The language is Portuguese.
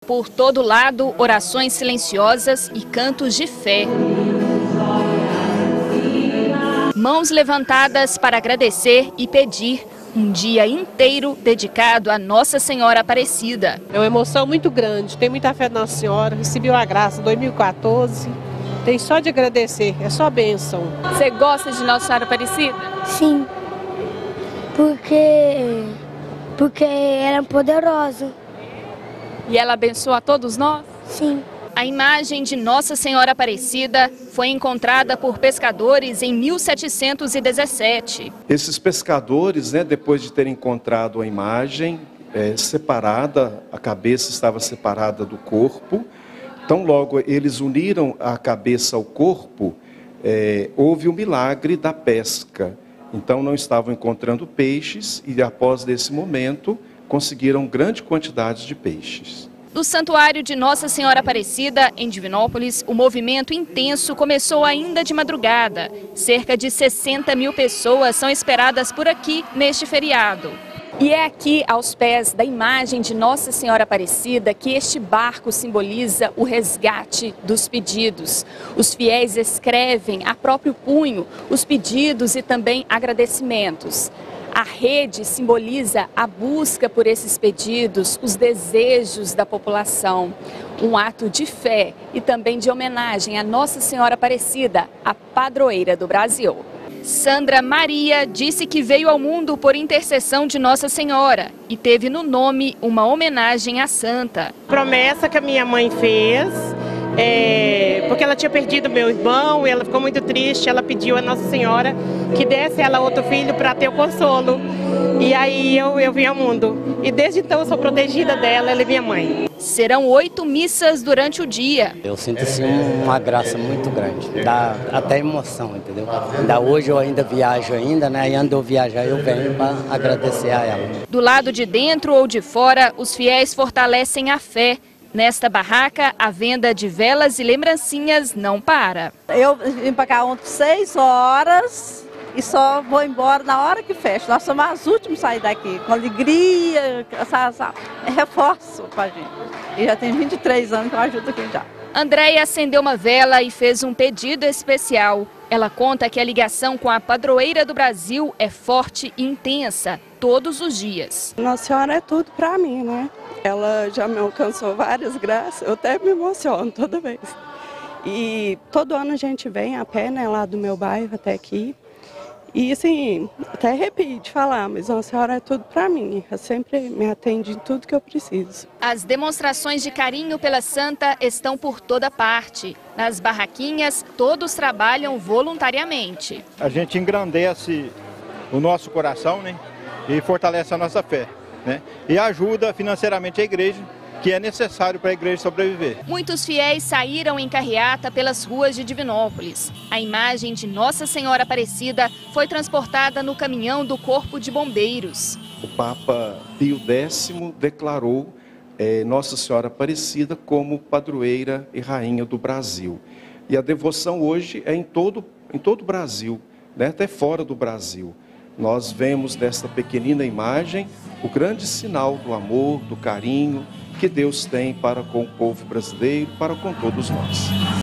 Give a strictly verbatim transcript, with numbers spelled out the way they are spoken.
Por todo lado, orações silenciosas e cantos de fé. Mãos levantadas para agradecer e pedir um dia inteiro dedicado a Nossa Senhora Aparecida. É uma emoção muito grande, tem muita fé na Nossa Senhora, recebeu a graça em dois mil e quatorze, tem só de agradecer, é só bênção. Você gosta de Nossa Senhora Aparecida? Sim, porque, porque ela é poderosa. E ela abençoa a todos nós? Sim. A imagem de Nossa Senhora Aparecida foi encontrada por pescadores em mil setecentos e dezessete. Esses pescadores, né, depois de terem encontrado a imagem é, separada, a cabeça estava separada do corpo, então logo eles uniram a cabeça ao corpo, é, houve o milagre da pesca. Então não estavam encontrando peixes e após esse momento conseguiram grande quantidade de peixes. No Santuário de Nossa Senhora Aparecida, em Divinópolis, o movimento intenso começou ainda de madrugada. Cerca de sessenta mil pessoas são esperadas por aqui neste feriado. E é aqui, aos pés da imagem de Nossa Senhora Aparecida, que este barco simboliza o resgate dos pedidos. Os fiéis escrevem a próprio punho os pedidos e também agradecimentos. A rede simboliza a busca por esses pedidos, os desejos da população. Um ato de fé e também de homenagem a Nossa Senhora Aparecida, a padroeira do Brasil. Sandra Maria disse que veio ao mundo por intercessão de Nossa Senhora e teve no nome uma homenagem à santa. Promessa que a minha mãe fez, é, porque ela tinha perdido meu irmão e ela ficou muito triste, ela pediu a Nossa Senhora que desse ela outro filho para ter o consolo. E aí eu, eu vim ao mundo. E desde então eu sou protegida dela, ela é minha mãe. Serão oito missas durante o dia. Eu sinto assim uma graça muito grande, dá até emoção, entendeu? Ainda hoje eu ainda viajo ainda, né? E ando eu viajar eu venho para agradecer a ela. Do lado de dentro ou de fora, os fiéis fortalecem a fé. Nesta barraca, a venda de velas e lembrancinhas não para. Eu vim para cá ontem seis horas e só vou embora na hora que fecha. Nós somos as últimas a sair daqui, com alegria, essa, essa, é reforço para a gente. E já tem vinte e três anos que eu ajudo aqui já. Andréia acendeu uma vela e fez um pedido especial. Ela conta que a ligação com a padroeira do Brasil é forte e intensa, todos os dias. Nossa Senhora é tudo para mim, né? Ela já me alcançou várias graças, eu até me emociono toda vez. E todo ano a gente vem a pé, né, lá do meu bairro até aqui. E assim, até arrepio de falar, mas Nossa Senhora é tudo para mim. Ela sempre me atende em tudo que eu preciso. As demonstrações de carinho pela santa estão por toda parte. Nas barraquinhas, todos trabalham voluntariamente. A gente engrandece o nosso coração, né, e fortalece a nossa fé, né, e ajuda financeiramente a igreja, que é necessário para a igreja sobreviver. Muitos fiéis saíram em carreata pelas ruas de Divinópolis. A imagem de Nossa Senhora Aparecida foi transportada no caminhão do Corpo de Bombeiros. O Papa Pio décimo declarou é, Nossa Senhora Aparecida como padroeira e rainha do Brasil. E a devoção hoje é em todo, em todo o Brasil, né, até fora do Brasil. Nós vemos desta pequenina imagem o grande sinal do amor, do carinho que Deus tem para com o povo brasileiro, para com todos nós.